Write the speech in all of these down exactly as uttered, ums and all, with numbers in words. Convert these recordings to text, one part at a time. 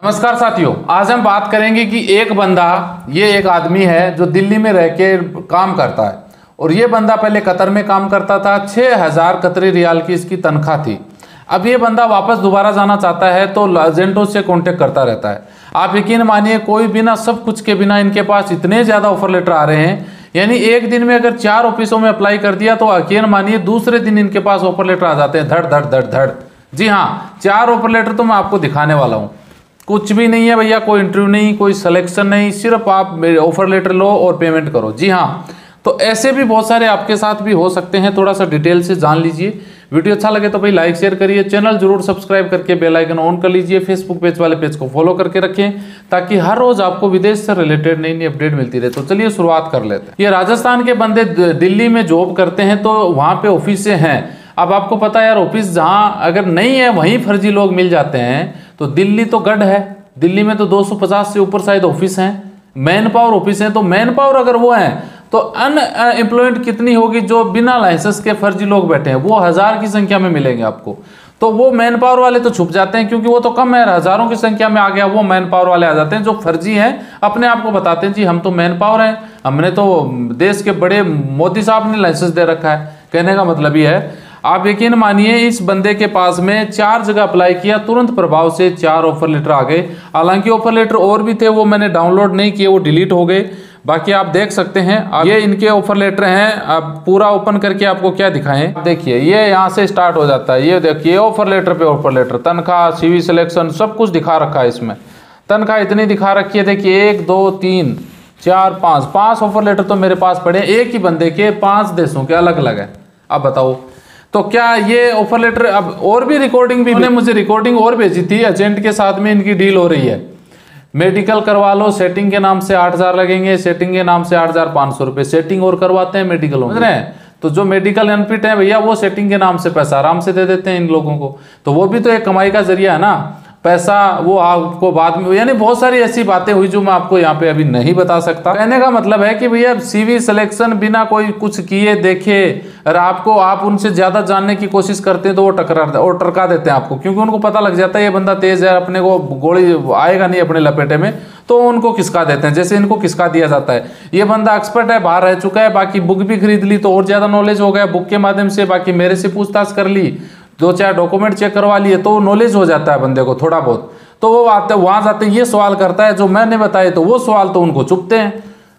नमस्कार साथियों, आज हम बात करेंगे कि एक बंदा, ये एक आदमी है जो दिल्ली में रह के काम करता है और ये बंदा पहले कतर में काम करता था। छः हज़ार कतरी रियाल की इसकी तनख्वाह थी। अब ये बंदा वापस दोबारा जाना चाहता है तो एजेंटों से कांटेक्ट करता रहता है। आप यकीन मानिए, कोई बिना सब कुछ के बिना इनके पास इतने ज़्यादा ऑफर लेटर आ रहे हैं, यानी एक दिन में अगर चार ऑफिसों में अप्लाई कर दिया तो यकीन मानिए दूसरे दिन इनके पास ऑफर लेटर आ जाते हैं, धड़ धड़ धड़ धड़। जी हाँ, चार ऑफर लेटर तो मैं आपको दिखाने वाला हूँ। कुछ भी नहीं है भैया, कोई इंटरव्यू नहीं, कोई सिलेक्शन नहीं, सिर्फ आप मेरे ऑफर लेटर लो और पेमेंट करो। जी हाँ, तो ऐसे भी बहुत सारे आपके साथ भी हो सकते हैं। थोड़ा सा डिटेल से जान लीजिए। वीडियो अच्छा लगे तो भाई लाइक शेयर करिए, चैनल जरूर सब्सक्राइब करके बेल आइकन ऑन कर लीजिए। फेसबुक पेज वाले पेज को फॉलो करके रखें ताकि हर रोज आपको विदेश से रिलेटेड नई नई अपडेट मिलती रहे। तो चलिए शुरुआत कर लेते हैं। ये राजस्थान के बंदे दिल्ली में जॉब करते हैं तो वहाँ पे ऑफिस हैं। अब आपको पता है यार, ऑफिस जहाँ अगर नहीं है वहीं फर्जी लोग मिल जाते हैं। तो दिल्ली तो गढ़ है, दिल्ली में तो दो सौ पचास से ऊपर शायद ऑफिस हैं, मैन पावर ऑफिस हैं। तो मैन पावर अगर वो हैं तो अनएम्प्लॉयड कितनी होगी, जो बिना लाइसेंस के फर्जी लोग बैठे हैं वो हजार की संख्या में मिलेंगे आपको। तो वो मैन पावर वाले तो छुप जाते हैं क्योंकि वो तो कम है, हजारों की संख्या में आ गया, वो मैन पावर वाले आ जाते हैं। जो फर्जी हैं अपने आप को बताते हैं जी हम तो मैन पावर हैं, हमने तो देश के बड़े मोदी साहब ने लाइसेंस दे रखा है। कहने का मतलब ये है, आप यकीन मानिए इस बंदे के पास में चार जगह अप्लाई किया, तुरंत प्रभाव से चार ऑफर लेटर आ गए। हालांकि ऑफर लेटर और भी थे, वो मैंने डाउनलोड नहीं किए, वो डिलीट हो गए। बाकी आप देख सकते हैं, ये इनके ऑफर लेटर हैं। अब पूरा ओपन करके आपको क्या दिखाएं, देखिए ये यहाँ से स्टार्ट हो जाता है। ये देखिए ऑफर लेटर पे ऑफर लेटर, तनख्वाह, सीवी सिलेक्शन, सब कुछ दिखा रखा है इसमें। तनख्वाह इतनी दिखा रखी है, देखिए एक दो तीन चार पाँच पाँच ऑफर लेटर तो मेरे पास पड़े, एक ही बंदे के पाँच देशों के अलग अलग है। अब बताओ तो क्या ये ऑफर लेटर, अब और भी रिकॉर्डिंग भी, उन्होंने मुझे रिकॉर्डिंग और भेजी थी। एजेंट के साथ में इनकी डील हो रही है, मेडिकल करवा लो, सेटिंग के नाम से आठ हजार लगेंगे, सेटिंग के नाम से आठ हजार पाँच सौ रुपये, सेटिंग और करवाते हैं मेडिकल, समझ रहे हैं। तो जो मेडिकल अनफिट है भैया, वो सेटिंग के नाम से पैसा आराम से दे देते हैं इन लोगों को। तो वो भी तो एक कमाई का जरिया है ना, पैसा वो आपको बाद में, यानी बहुत सारी ऐसी बातें हुई जो मैं आपको यहाँ पे अभी नहीं बता सकता। कहने का मतलब है कि भैया सीवी सिलेक्शन बिना कोई कुछ किए देखे, और आपको आप उनसे ज्यादा जानने की कोशिश करते हैं तो वो टकरा और टरका देते हैं आपको, क्योंकि उनको पता लग जाता है ये बंदा तेज है, अपने को गोली आएगा नहीं अपने लपेटे में, तो उनको खिसका देते हैं, जैसे इनको खिसका दिया जाता है। ये बंदा एक्सपर्ट है, बाहर रह चुका है, बाकी बुक भी खरीद ली तो और ज्यादा नॉलेज हो गया बुक के माध्यम से, बाकी मेरे से पूछताछ कर ली, दो चार डॉक्यूमेंट चेक करवा लिए तो नॉलेज हो जाता है बंदे को थोड़ा बहुत। तो वो आते वहां जाते ये सवाल करता है जो मैंने बताए, तो वो सवाल तो उनको चुभते हैं,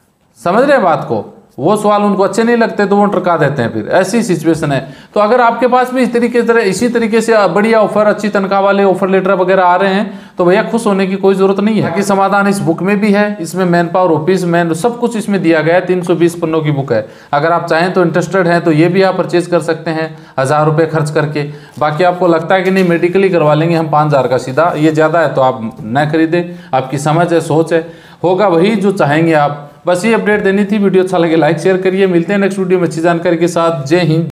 समझ रहे हैं बात को, वो सवाल उनको अच्छे नहीं लगते तो वो टरका देते हैं। फिर ऐसी सिचुएशन है। तो अगर आपके पास भी इस तरीके से इसी तरीके से बढ़िया ऑफर, अच्छी तनख्वाह वाले ऑफर लेटर वगैरह आ रहे हैं तो भैया खुश होने की कोई जरूरत नहीं है। कि समाधान इस बुक में भी है, इसमें मैन पावर ऑफिस मैन सब कुछ इसमें दिया गया है। तीन सौ बीस पन्नों की बुक है। अगर आप चाहें तो इंटरेस्टेड हैं तो ये भी आप परचेज कर सकते हैं हज़ार रुपये खर्च करके। बाकी आपको लगता है कि नहीं मेडिकली करवा लेंगे हम पाँच हज़ार का सीधा, ये ज़्यादा है तो आप न खरीदें, आपकी समझ है, सोच है, होगा वही जो चाहेंगे आप। बस ये अपडेट देनी थी। वीडियो अच्छा लगे लाइक शेयर करिए। मिलते हैं नेक्स्ट वीडियो में अच्छी जानकारी के साथ। जय हिंद।